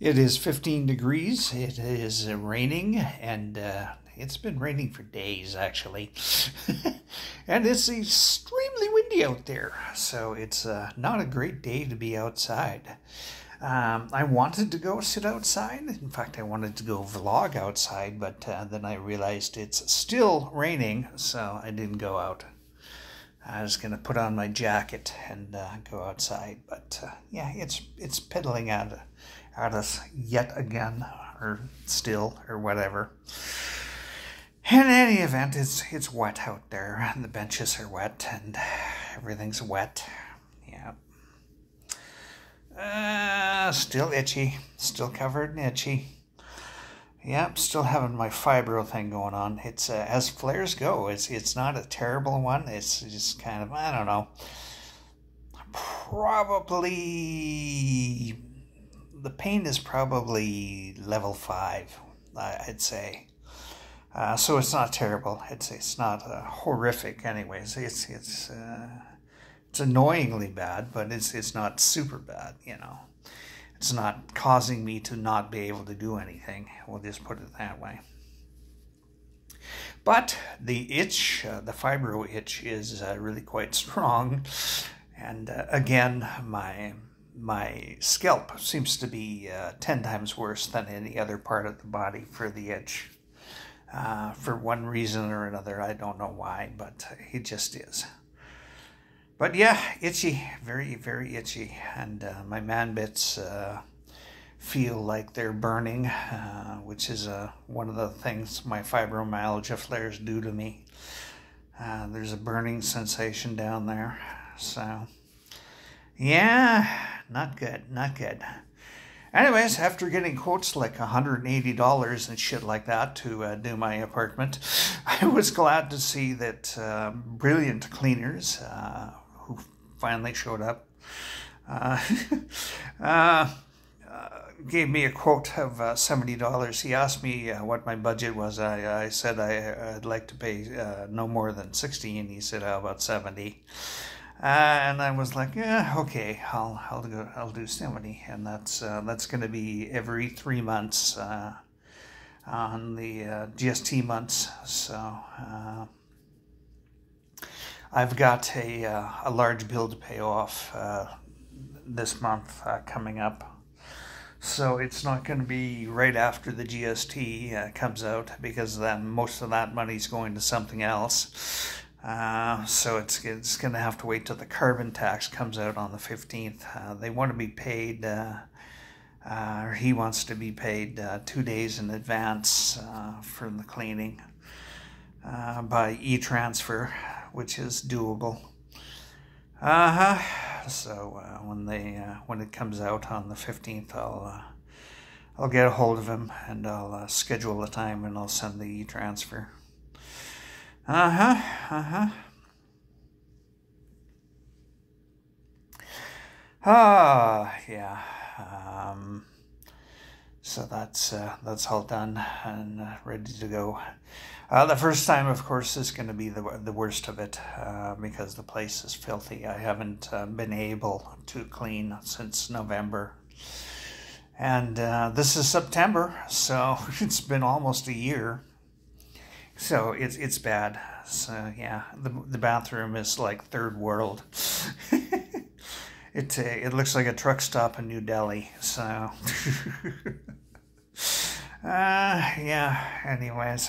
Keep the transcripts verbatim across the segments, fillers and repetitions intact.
It is fifteen degrees. It is uh, raining, and uh, it's been raining for days, actually. And it's extremely windy out there, so it's uh, not a great day to be outside. Um, I wanted to go sit outside. In fact, I wanted to go vlog outside, but uh, then I realized it's still raining, so I didn't go out. I was going to put on my jacket and uh, go outside, but uh, yeah, it's it's piddling at, at us yet again, or still, or whatever. In any event, it's it's wet out there, and the benches are wet, and everything's wet. Yeah. Uh, still itchy, still covered in itchy. Yep, still having my fibro thing going on. It's uh, as flares go, it's it's not a terrible one. It's just kind of, I don't know, probably the pain is probably level five, I'd say. Uh, so it's not terrible. It's it's not uh, horrific, anyways. It's it's uh, it's annoyingly bad, but it's it's not super bad, you know. It's not causing me to not be able to do anything. We'll just put it that way. But the itch, uh, the fibro itch, is uh, really quite strong. And uh, again, my my scalp seems to be uh, ten times worse than any other part of the body for the itch. Uh, for one reason or another, I don't know why, but it just is. But yeah, itchy, very, very itchy, and uh, my man bits uh, feel like they're burning, uh, which is uh, one of the things my fibromyalgia flares do to me. Uh, there's a burning sensation down there, so yeah, not good, not good. Anyways, after getting quotes like one hundred eighty dollars and shit like that to uh, do my apartment, I was glad to see that uh, Brilliant Cleaners, uh, who finally showed up, uh, uh, uh, gave me a quote of uh, seventy dollars. He asked me uh, what my budget was. I, I said I, I'd like to pay uh, no more than sixty, and he said, how about seventy? Uh, and I was like, yeah, okay, I'll I'll go I'll do seventy, and that's uh, that's going to be every three months uh, on the uh, G S T months. So uh, I've got a uh, a large bill to pay off uh, this month uh, coming up. So it's not going to be right after the G S T uh, comes out, because then most of that money's going to something else. Uh, so it's it's going to have to wait till the carbon tax comes out on the fifteenth. Uh, they want to be paid, uh, uh, or he wants to be paid uh, two days in advance uh, for the cleaning uh, by e-transfer, which is doable. Uh-huh. So uh, when they uh, when it comes out on the fifteenth, I'll uh, I'll get a hold of him, and I'll uh, schedule a time, and I'll send the e-transfer. Uh-huh, uh-huh. Ah, yeah. Um, so that's uh, that's all done and uh, ready to go. Uh, the first time, of course, is going to be the the worst of it uh, because the place is filthy. I haven't uh, been able to clean since November. And uh, this is September, so it's been almost a year. So it's it's bad. So yeah, the the bathroom is like third world. it uh, it looks like a truck stop in New Delhi. So uh, yeah. Anyways,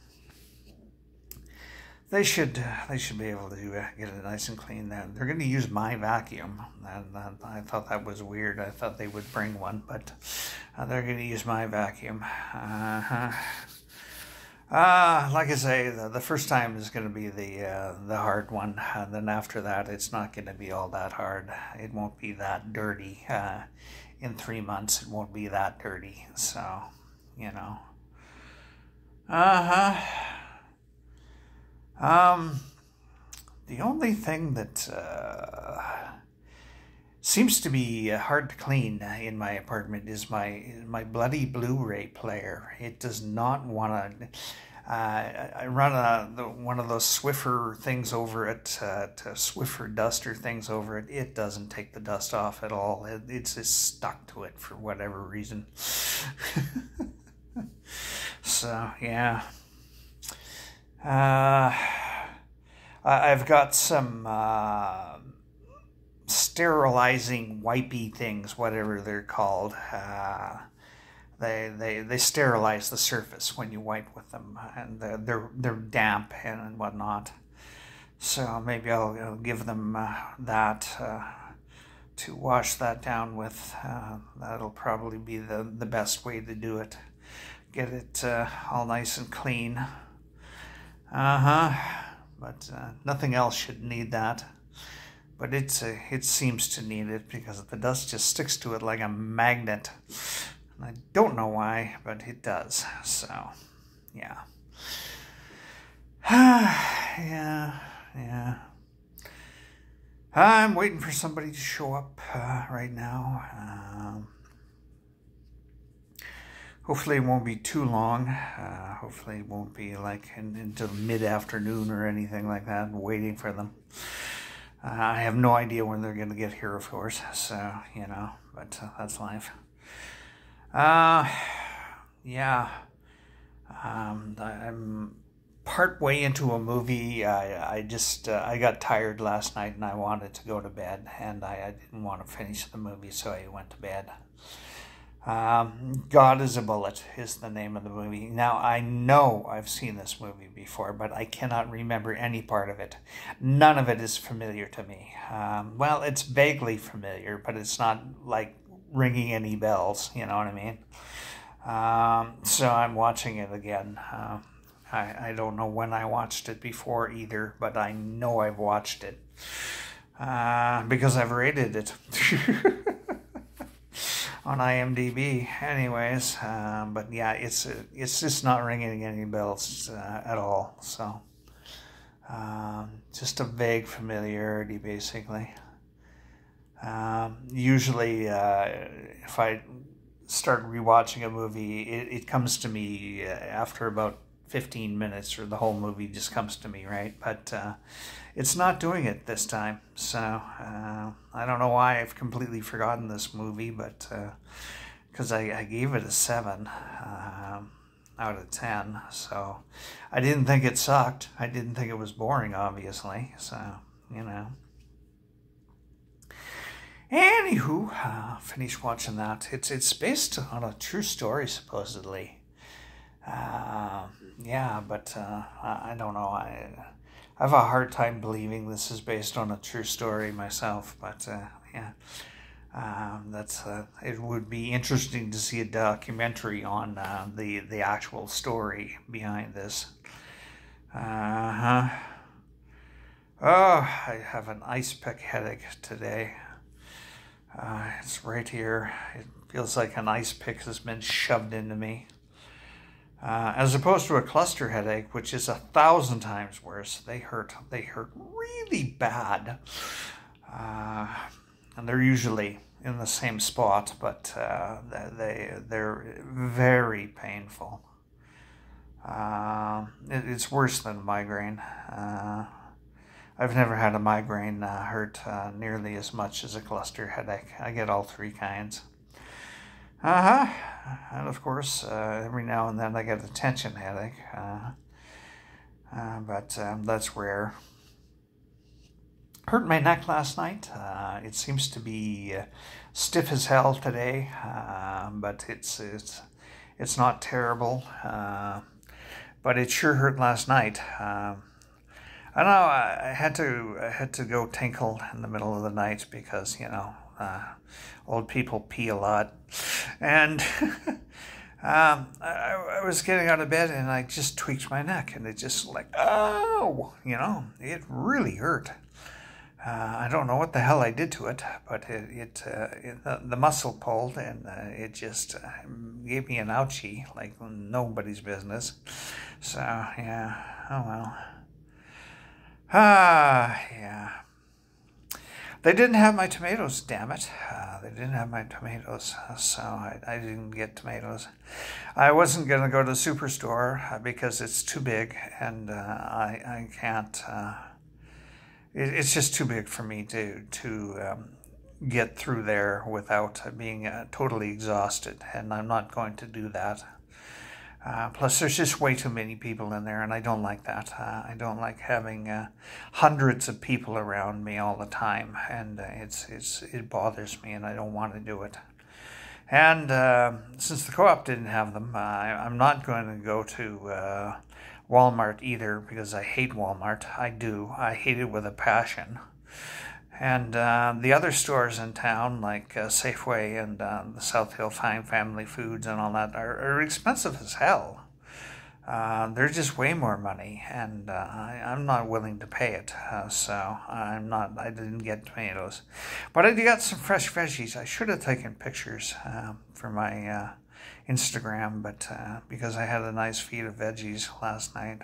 they should uh, they should be able to uh, get it nice and clean. Then they're going to use my vacuum, and uh, I thought that was weird. I thought they would bring one, but uh, they're going to use my vacuum. Uh huh. Uh, like I say, the, the first time is going to be the uh, the hard one, and then after that, it's not going to be all that hard. It won't be that dirty. Uh, in three months, it won't be that dirty. So, you know. Uh-huh. Um, the only thing that uh, seems to be hard to clean in my apartment is my my bloody Blu-ray player. It does not want to. Uh, I, I run a, the, one of those Swiffer things over it, uh, to Swiffer duster things over it. It doesn't take the dust off at all. It, it's just stuck to it for whatever reason. So, yeah. Uh, I've got some uh, sterilizing wipey things, whatever they're called. Uh, They, they they sterilize the surface when you wipe with them, and they're they're, they're damp and whatnot. So maybe I'll, I'll give them uh, that uh, to wash that down with. Uh, that'll probably be the, the best way to do it. Get it uh, all nice and clean. Uh-huh. But uh, nothing else should need that. But it's uh, it seems to need it because the dust just sticks to it like a magnet. I don't know why, but it does. So, yeah. yeah, yeah. I'm waiting for somebody to show up uh, right now. Um, hopefully it won't be too long. Uh, hopefully it won't be like in, until mid-afternoon or anything like that, waiting for them. Uh, I have no idea when they're going to get here, of course. So, you know, but uh, that's life. Uh, yeah, um, I'm part way into a movie. I, I just, uh, I got tired last night and I wanted to go to bed, and I, I didn't want to finish the movie, so I went to bed. Um, God is a Bullet is the name of the movie. Now, I know I've seen this movie before, but I cannot remember any part of it. None of it is familiar to me. Um, well, it's vaguely familiar, but it's not like ringing any bells, you know what I mean? Um, so I'm watching it again. Uh, I, I don't know when I watched it before either, but I know I've watched it uh, because I've rated it on IMDb. Anyways, um, but yeah, it's uh, it's just not ringing any bells uh, at all. So um, just a vague familiarity, basically. Um, usually, uh, if I start rewatching a movie, it, it comes to me after about fifteen minutes, or the whole movie just comes to me, right? But uh, it's not doing it this time. So uh, I don't know why I've completely forgotten this movie, but because uh, I, I gave it a seven um, out of ten. So I didn't think it sucked. I didn't think it was boring, obviously. So, you know. Anywho, uh, finished watching that. It's it's based on a true story, supposedly. Uh, yeah, but uh, I, I don't know. I, I have a hard time believing this is based on a true story myself. But uh, yeah, um, that's uh, it would be interesting to see a documentary on uh, the the actual story behind this. Uh huh. Oh, I have an ice pick headache today. Uh, it's right here. It feels like an ice pick has been shoved into me. Uh, as opposed to a cluster headache, which is a thousand times worse. They hurt. They hurt really bad. Uh, and they're usually in the same spot, but uh, they, they're very painful. Uh, it, it's worse than migraine. Uh, I've never had a migraine uh, hurt uh, nearly as much as a cluster headache. I get all three kinds. Uh-huh. And of course, uh, every now and then I get a tension headache. Uh, uh, but um, that's rare. Hurt my neck last night. Uh, it seems to be uh, stiff as hell today, uh, but it's it's it's not terrible. Uh, but it sure hurt last night. Uh, I don't know. I had to I had to go tinkle in the middle of the night because, you know, uh, old people pee a lot, and um, I, I was getting out of bed and I just tweaked my neck, and it just like, oh, you know, it really hurt. Uh, I don't know what the hell I did to it, but it, it, uh, it the, the muscle pulled, and uh, it just uh, gave me an ouchie like nobody's business. So yeah, oh well. Ah, yeah. They didn't have my tomatoes, damn it. Uh, they didn't have my tomatoes, so I, I didn't get tomatoes. I wasn't going to go to the superstore because it's too big, and uh, I, I can't, uh, it, it's just too big for me to, to um, get through there without being uh, totally exhausted, and I'm not going to do that. Uh, plus, there's just way too many people in there, and I don't like that. Uh, I don't like having uh, hundreds of people around me all the time, and uh, it's it's it bothers me, and I don't want to do it. And uh, since the co-op didn't have them, uh, I'm not going to go to uh, Walmart either, because I hate Walmart. I do. I hate it with a passion. And uh, the other stores in town, like uh, Safeway and uh, the South Hill Fine Family Foods and all that, are, are expensive as hell. Uh, they're just way more money, and uh, I, I'm not willing to pay it. Uh, so I'm not. I didn't get tomatoes, but I got some fresh veggies. I should have taken pictures uh, for my uh, Instagram, but uh, because I had a nice feed of veggies last night,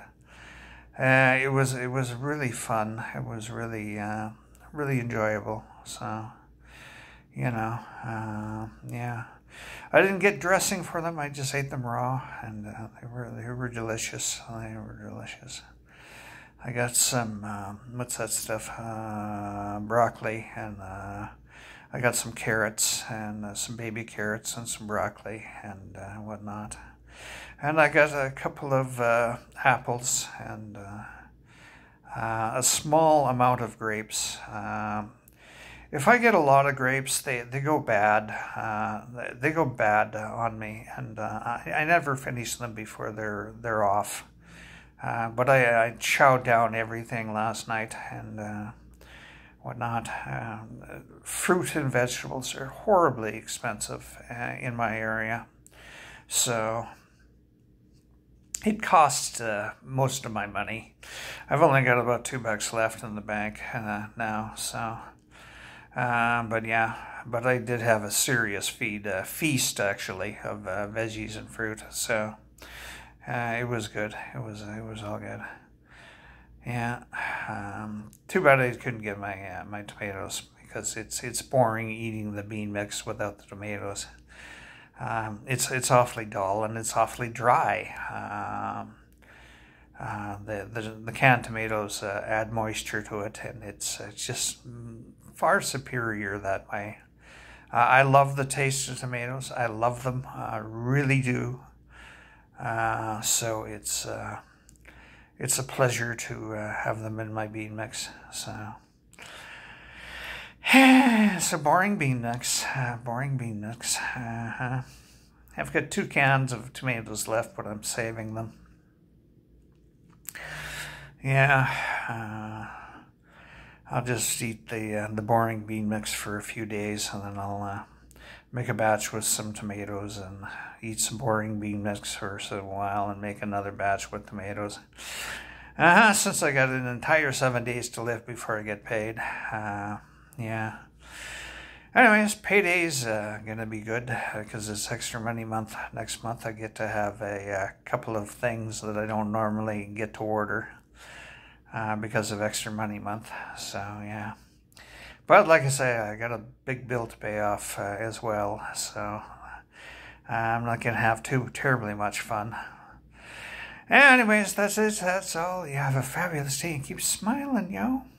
uh, it was it was really fun. It was really. Uh, really enjoyable. So, you know, uh, yeah. I didn't get dressing for them. I just ate them raw, and uh, they were they were delicious. They were delicious. I got some uh, what's that stuff? Uh, broccoli, and uh, I got some carrots and uh, some baby carrots and some broccoli and uh, whatnot. And I got a couple of uh, apples and. Uh, Uh, a small amount of grapes. Um, if I get a lot of grapes, they, they go bad. Uh, they go bad on me, and uh, I, I never finish them before they're they're off. Uh, but I, I chowed down everything last night and uh, whatnot. Uh, fruit and vegetables are horribly expensive uh, in my area, so. It cost uh, most of my money. I've only got about two bucks left in the bank uh, now, so. Uh, but yeah, but I did have a serious feed, uh, feast actually, of uh, veggies and fruit, so uh, it was good. It was it was all good. Yeah. Um, too bad I couldn't get my uh, my tomatoes, because it's it's boring eating the bean mix without the tomatoes. Um, it's it's awfully dull and it's awfully dry. Um, uh, the, the the canned tomatoes uh, add moisture to it, and it's it's just far superior that way. Uh, I love the taste of tomatoes. I love them. I really do. Uh, so it's uh, it's a pleasure to uh, have them in my bean mix. So. So boring bean mix, uh, boring bean mix. Uh-huh. I've got two cans of tomatoes left, but I'm saving them. Yeah, uh, I'll just eat the uh, the boring bean mix for a few days, and then I'll uh, make a batch with some tomatoes and eat some boring bean mix for a while, and make another batch with tomatoes. Uh-huh, since I got an entire seven days to live before I get paid. Uh, Yeah. Anyways, payday's uh, gonna be good because it's extra money month. Next month I get to have a, a couple of things that I don't normally get to order uh, because of extra money month. So yeah. But like I say, I got a big bill to pay off uh, as well. So uh, I'm not gonna have too terribly much fun. Anyways, that's it. That's all. You have a fabulous day and keep smiling, yo.